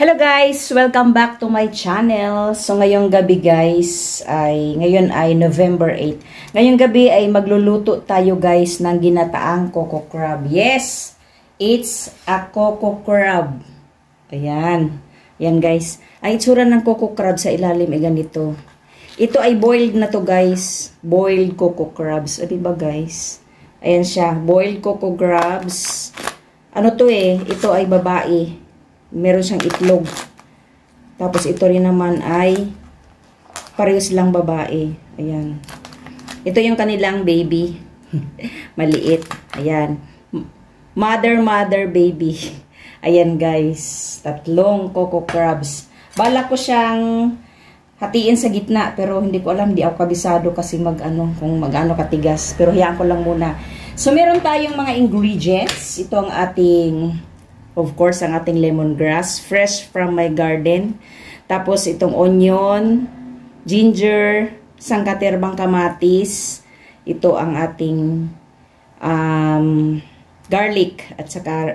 Hello guys! Welcome back to my channel. So ngayong gabi guys, ngayon ay November 8. Ngayong gabi ay magluluto tayo guys ng ginataang coco crab. Yes! It's a coco crab. Ayan. Ayan guys. Ang itsura ng coco crab sa ilalim ay ganito. Ito ay boiled na to guys. Boiled coco crabs. O diba guys? Ayan siya. Boiled coco crabs. Ano to Ito ay babae. Meron siyang itlog. Tapos ito rin naman ay parehas lang babae. Ayan. Ito yung kanilang baby. Maliit. Ayan. Mother, baby. Ayan guys. Tatlong coco crabs. Balak ko siyang hatiin sa gitna. Pero hindi ko alam. Hindi ako kabisado kasi kung mag-ano katigas. Pero hayaan ko lang muna. So meron tayong mga ingredients. Ito ang ating... Of course, ang ating lemongrass, fresh from my garden. Tapos itong onion, ginger, sangkaterbang kamatis. Ito ang ating garlic at saka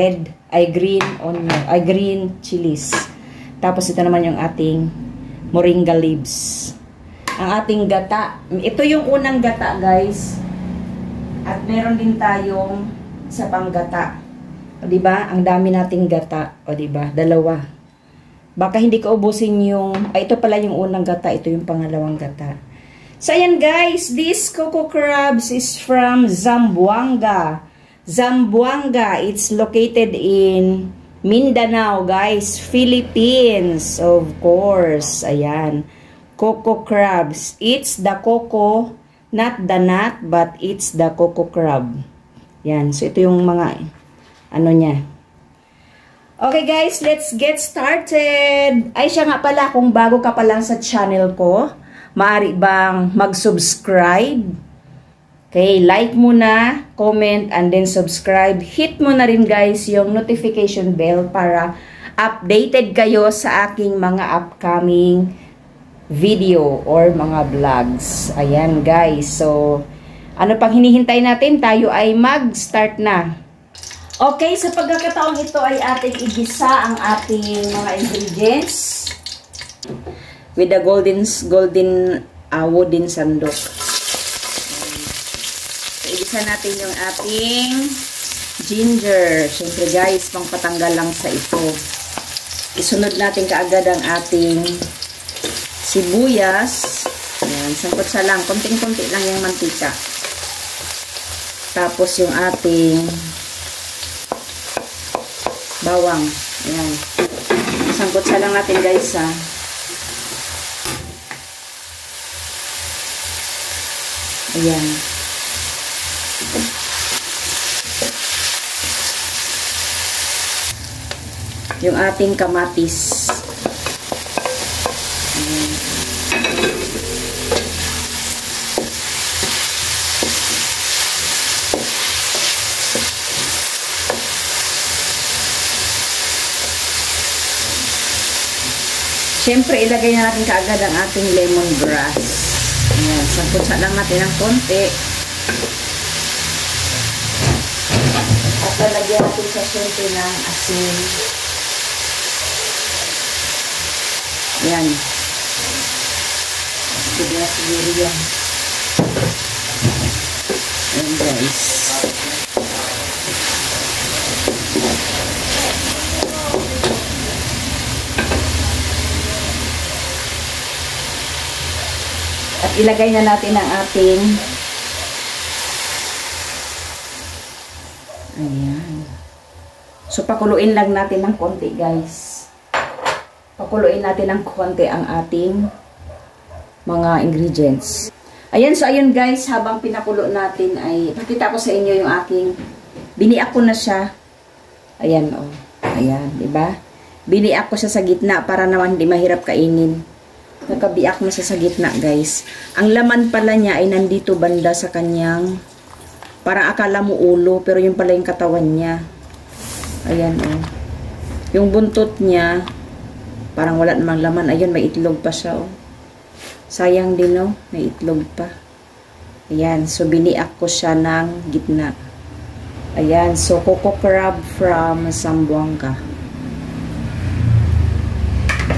green chilies. Tapos ito naman yung ating moringa leaves. Ang ating gata. Ito yung unang gata, guys. At meron din tayong isa pang gata. O diba? Ang dami nating gata. O diba? Dalawa. Baka hindi ko ubusin yung... ito pala yung unang gata. Ito yung pangalawang gata. So, ayan guys. This coco crabs is from Zamboanga. Zamboanga. It's located in Mindanao, guys. Philippines. Of course. Ayan. Coco crabs. It's the coco, not the nut, but it's the coco crab. Yan. So, ito yung mga... niya. Okay guys, let's get started. Ay siya nga pala, kung bago ka pa lang sa channel ko, maaari bang mag-subscribe? Okay, like muna, comment, and then subscribe. Hit mo na rin guys yung notification bell para updated kayo sa aking mga upcoming video or mga vlogs. Ayan guys, so ano pang hinihintay natin? Tayo ay mag-start na. Okay, sa pagkakataong ito ay ating igisa ang ating mga ingredients with the golden wooden sandok. So, igisa natin yung ating ginger. Siyempre guys, pangpatanggal lang sa ito. Isunod natin kaagad ang ating sibuyas. Ayan, sangkot sa lang. Konting-konti lang yung mantika. Tapos yung ating bawang. Ayan. Sangkot sa lang natin guys ha. Ayan. Yung ating kamatis. Ayan. Siyempre, ilagay na natin kaagad ang ating lemongrass. Ayan, sangkutsa lang natin ng konti. At lalagyan natin sa siyempre ng asin. Ayan. Sige na siguro yan. Ayan guys. At ilagay na natin ang ating ayan. So, pakuluin lang natin ng konti, guys. Pakuluin natin ng konti ang ating mga ingredients. Ayan, so ayun guys, habang pinakulo natin ay pakita ko sa inyo yung aking biniak ko na siya. Ayan, oh. Ayan, diba? Biniak ko siya sa gitna para naman hindi mahirap kainin. Nakabiak na siya sa gitna guys. Ang laman pala niya ay nandito banda sa kanyang, parang akala mo ulo, pero yun pala yung katawan niya. Ayan oh. Yung buntot niya, parang wala namang laman. Ayun, may itlog pa siya oh. Sayang din oh, may itlog pa. Ayan, so biniak ko siya ng gitna. Ayan, so coco crab from Zamboanga.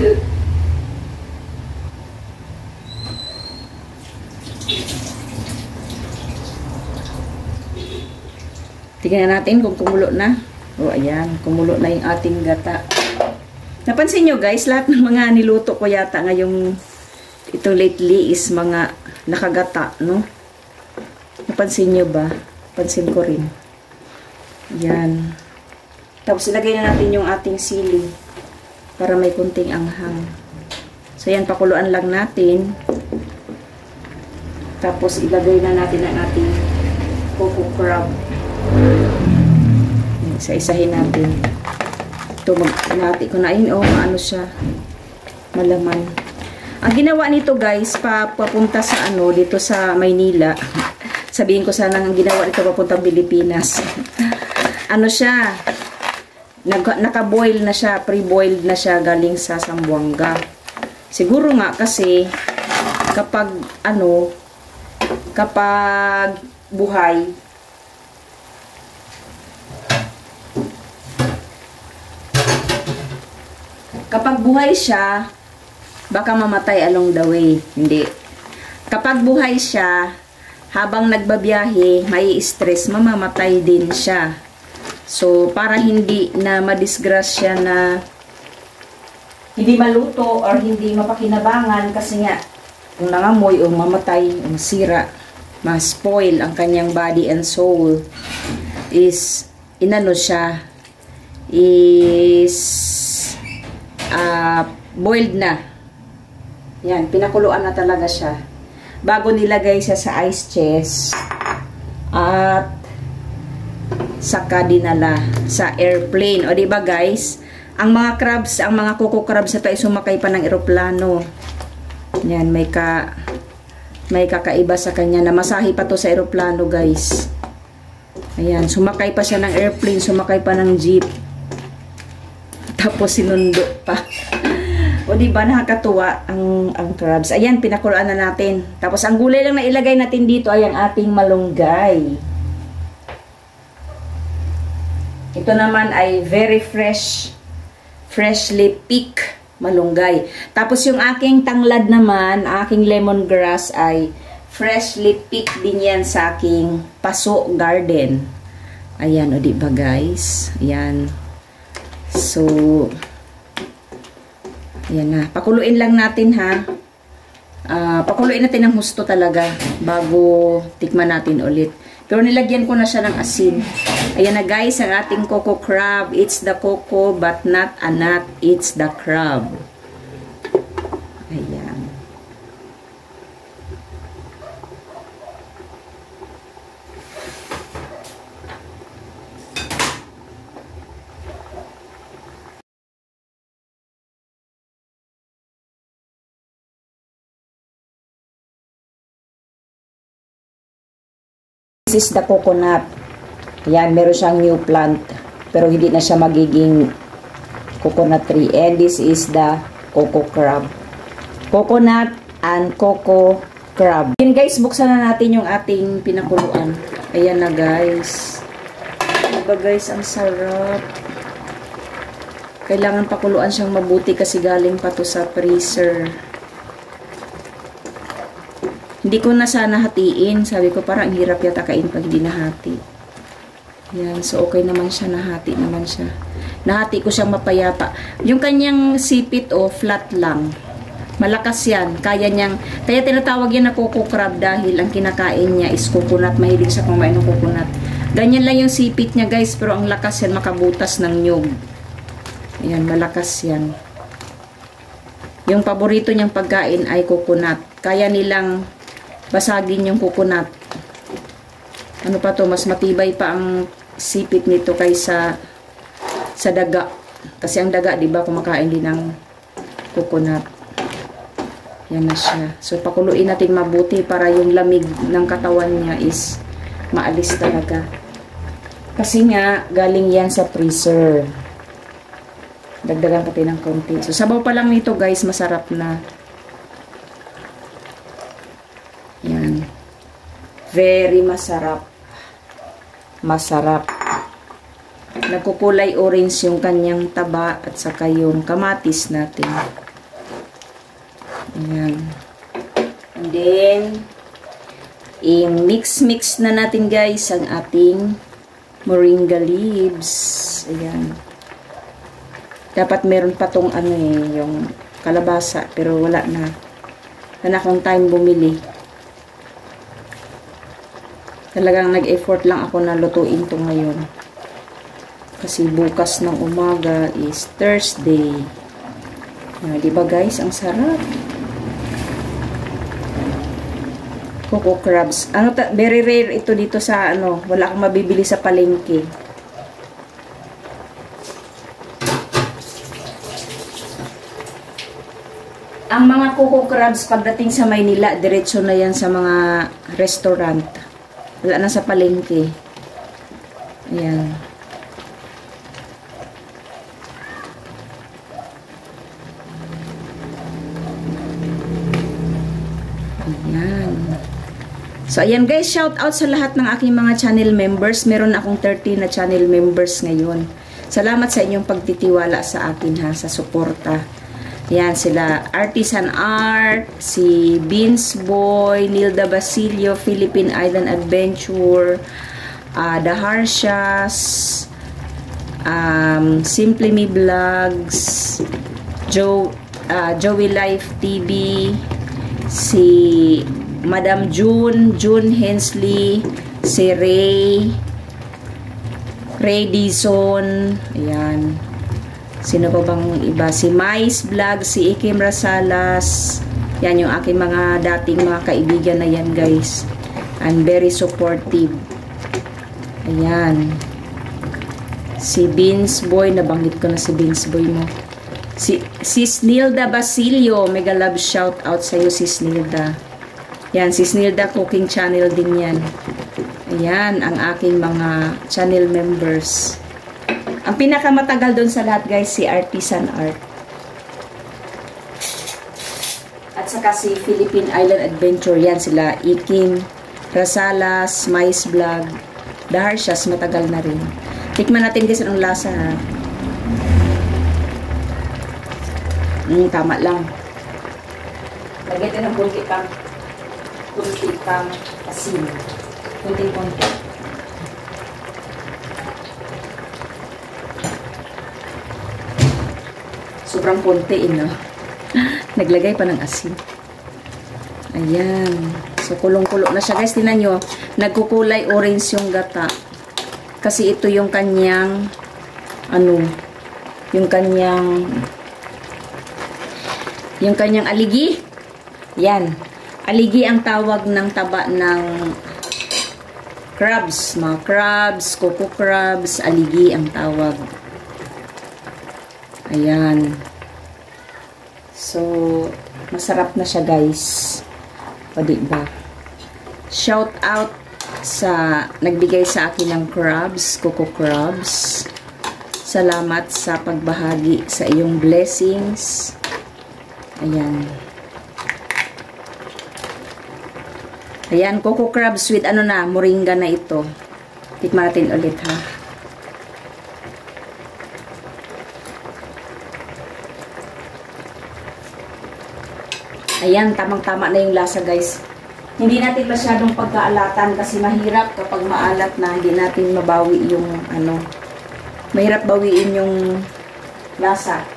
Tingnan natin kung kumulo na. O, ayan. Kumulo na yung ating gata. Napansin nyo guys, lahat ng mga niluto ko yata ngayong ito lately is mga nakagata, no? Napansin nyo ba? Pansin ko rin. Yan. Tapos ilagay na natin yung ating sili para may kunting anghang. So yan, pakuluan lang natin. Tapos ilagay na natin ang ating coco crab. Isa-isahin natin. Ito, nati ko na yun. Oh, maano siya. Malaman. Ang ginawa nito guys, papunta sa ano, dito sa Maynila. Sabihin ko sana ang ginawa nito papuntang Pilipinas. Ano siya? Naka-boil na siya, pre-boiled na siya galing sa Zamboanga. Siguro nga kasi kapag ano, kapag buhay, siya, baka mamatay along the way. Hindi. Kapag buhay siya, habang nagbabiyahe, may stress, mamamatay din siya. So, para hindi na madisgrasya na hindi maluto or hindi mapakinabangan kasi nga, kung nangamoy o mamatay o masira, ma-spoil ang kanyang body and soul, is, inano siya, is boiled na. Yan, pinakuluan na talaga siya. Bago nilagay siya sa ice chest at saka dinala sa airplane. O diba guys, ang mga crabs, ang mga coco crabs na tayo sumakay pa ng eroplano. Yan, may kakaiba sa kanya. Namasahe pa to sa eroplano guys. Ayan, sumakay pa siya ng airplane, sumakay pa ng jeep. Tapos sinundo pa. O diba, nakakatuwa ang crabs. Ayan, pinakuluan na natin. Tapos ang gulay lang na ilagay natin dito ay ang ating malunggay. Ito naman ay very freshly picked malunggay. Tapos yung aking tanglad naman, aking lemongrass ay freshly picked din yan sa aking paso garden. Ayan, o diba guys? Ayan. So, ayan na. Pakuluin lang natin ha. Pakuluin natin ng husto talaga bago tikman natin ulit. Pero nilagyan ko na siya ng asin. Ayan na guys, ang ating coco crab. It's the coco but not a nut. It's the crab. Ayan. This is the coconut. Ayan, meron siyang new plant. Pero hindi na siya magiging coconut tree. And this is the coco crab. Coconut and coco crab. Ayan guys, buksan na natin yung ating pinakuluan. Ayan na guys. Diba guys, ang sarap. Kailangan pakuluan siyang mabuti kasi galing pa to sa freezer. Hindi ko na sana hatiin. Sabi ko parang hirap yata kain pag hindi nahati. Yan. So, okay naman siya. Nahati naman siya. Nahati ko siyang mapayapa. Yung kanyang sipit flat lang. Malakas yan. Kaya tinatawag yan na coco crab dahil ang kinakain niya is coconut. Mahilig siya kumain ng coconut. Ganyan lang yung sipit niya guys. Pero ang lakas yan makabutas ng nyug. Ayan. Malakas yan. Yung paborito niyang pagkain ay coconut. Kaya nilang basagin yung coconut. Ano pa to, mas matibay pa ang sipit nito kaysa sa daga. Kasi ang daga, 'di ba, kumakain din ng coconut. Yan na siya. So pakuluin natin mabuti para yung lamig ng katawan niya is maalis talaga. Kasi nga galing yan sa freezer. Dagdagan natin ng konti. So sabaw pa lang nito, guys, masarap na. Yan. Very masarap. Masarap. Nagkukulay orange yung kanyang taba at saka yung kamatis natin. Ayan. And then, i-mix na natin guys ang ating moringa leaves. Ayan. Dapat meron pa tong ano eh, yung kalabasa. Pero wala na. Wala akong time bumili. Talagang nag-effort lang ako na lutuin to ngayon. Kasi bukas ng umaga is Thursday. Diba guys? Ang sarap. Coco crabs. Very rare ito dito sa ano. Wala akong mabibili sa palengke. Ang mga coco crabs pagdating sa Maynila, diretso na yan sa mga restaurant. Wala na sa palengke. Ayan. Ayan. So, ayan guys, shout out sa lahat ng aking mga channel members. Meron akong 30 na channel members ngayon. Salamat sa inyong pagtitiwala sa akin ha, sa suporta. Ayan, sila Artisan Art, si Beans Boy, Nilda Basilio, Philippine Island Adventure, The Harshas, Simply Me Vlogs, Joey Life TV, si Madam June Hensley, si Ray Dizon, ayan. Sino pa bang iba? Si Mais Vlog, si Ikim Rasalas. Yan yung aking mga dating mga kaibigan na yan guys. And very supportive. Ayan. Si Beans Boy, nabanggit ko na si Beans Boy mo. Si Snilda Basilio, mega love shout out sa iyo si Snilda. Yan, si Snilda Cooking Channel din yan. Ayan, ang aking mga channel members. Ang pinakamatagal doon sa lahat guys, si Artisan Art. At saka si Philippine Island Adventure. Yan sila, Ikim Rasalas, Mais Vlog, The Harshas, matagal na rin. Tikman natin guys anong lasa ha. Tama lang. Lagyan din ng kunti pang asin. Kunti-kunti. Sobrang konti, no? Naglagay pa ng asin. Ayan. So, kulong-kulo na siya. Guys, tinan nyo. Nagkukulay orange yung gata. Kasi ito yung kanyang yung kanyang aligi. Yan. Aligi ang tawag ng taba ng crabs. Mga crabs, coco crabs, aligi ang tawag. Ayan. So, masarap na siya guys. O diba? Shout out sa nagbigay sa akin ng crabs, coco crabs. Salamat sa pagbahagi sa iyong blessings. Ayan. Ayan, coco crabs with moringa na ito. Tikman natin ulit ha. Ayan, tamang-tama na yung lasa guys. Hindi natin masyadong pagkaalatan kasi mahirap kapag maalat na hindi natin mabawi yung mahirap bawiin yung lasa.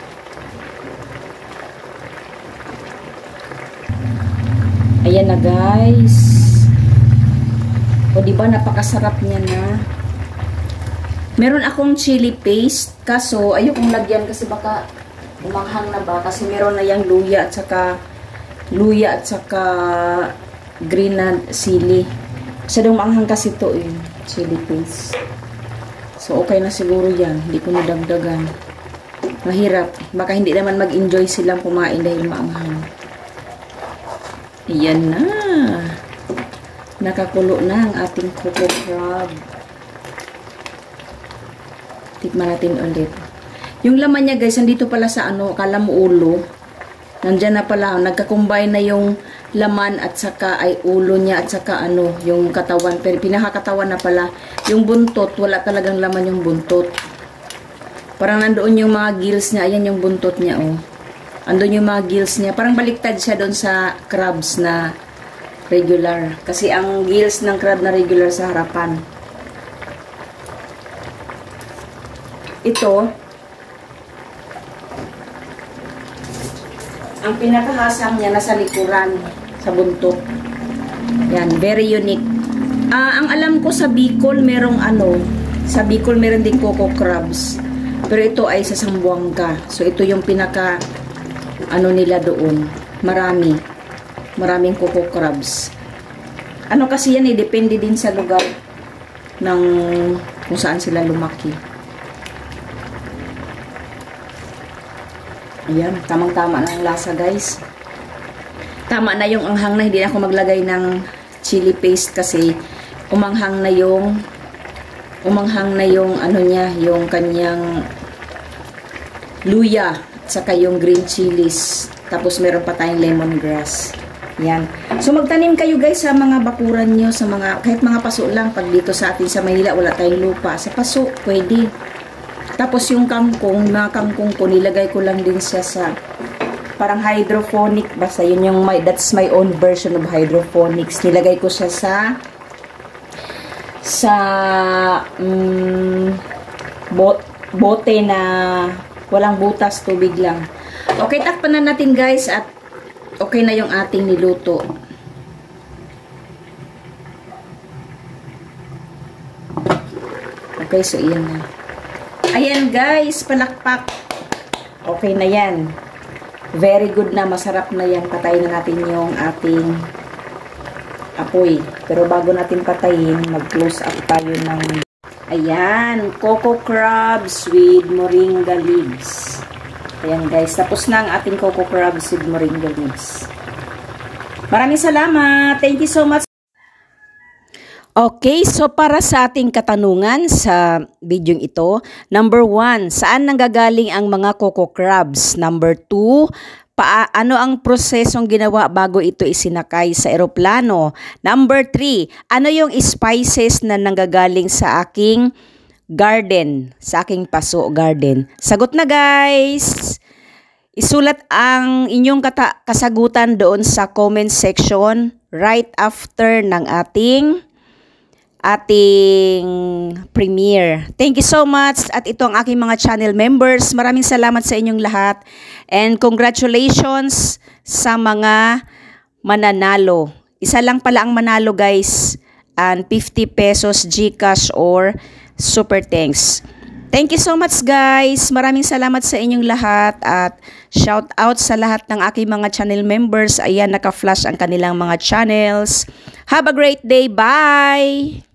Ayan na guys. O diba napakasarap niya na. Meron akong chili paste kaso ayokong lagyan kasi baka umanghang na ba kasi meron na yung luya at saka green na sili. Masyadong maanghang kasi ito chili paste. So okay na siguro yan. Hindi ko nadagdagan. Mahirap. Baka hindi naman mag-enjoy silang kumain dahil maanghang. Ayan na. Nakakulo na ang ating coco crab. Tikman natin ulit. Yung laman niya guys, nandito pala sa kala mo ulo. Nandiyan na pala, nagka-combine na yung laman at saka ay ulo niya at saka yung katawan. Pero pinakakatawan na pala. Yung buntot, wala talagang laman yung buntot. Parang nandoon yung mga gills niya. Ayan yung buntot niya, oh. Andun yung mga gills niya. Parang baliktad siya doon sa crabs na regular. Kasi ang gills ng crab na regular sa harapan. Ito, ang pinakahasang niya nasa likuran, sa buntot. Yan, very unique. Ang alam ko sa Bicol, merong sa Bicol meron din coco crabs. Pero ito ay sa Zamboanga. So, ito yung pinaka, nila doon. Maraming coco crabs. Kasi yan depende din sa lugar ng kung saan sila lumaki. Ayan, tamang-tama na ang lasa, guys. Tama na yung anghang na, hindi na ako maglagay ng chili paste kasi umanghang na yung niya, yung kanyang luya, at saka yung green chilies. Tapos meron pa tayong lemongrass. Yan. So magtanim kayo guys sa mga bakuran nyo, sa mga, kahit mga paso lang. Pag dito sa atin sa Maynila, wala tayong lupa. Sa paso, pwede. Tapos yung kangkong, mga kangkong ko, nilagay ko lang din siya sa parang hydroponic. Basta yun yung, that's my own version of hydroponics. Nilagay ko siya sa bote na walang butas, tubig lang. Okay, takpan na natin guys at okay na yung ating niluto. Okay, so iyan na. Ayan guys, palakpak. Okay na yan. Very good na, masarap na yan. Patayin na natin yung ating apoy. Pero bago natin patayin, mag-close up tayo ng ayan, coco crabs with moringa leaves. Ayan guys, tapos na ang ating coco crabs with moringa leaves. Maraming salamat. Thank you so much. Okay, so para sa ating katanungan sa video ito, number 1, saan nanggagaling ang mga coco crabs? Number 2, ano ang prosesong ginawa bago ito isinakay sa eroplano? Number 3, ano yung spices na nanggagaling sa aking garden, sa aking paso garden? Sagot na guys! Isulat ang inyong kasagutan doon sa comment section right after ng ating premiere. Thank you so much. At ito ang aking mga channel members. Maraming salamat sa inyong lahat. And congratulations sa mga mananalo. Isa lang pala ang manalo guys. And 50 pesos GCash or Super Thanks. Thank you so much guys. Maraming salamat sa inyong lahat. At shout out sa lahat ng aking mga channel members. Ayan, naka-flash ang kanilang mga channels. Have a great day. Bye!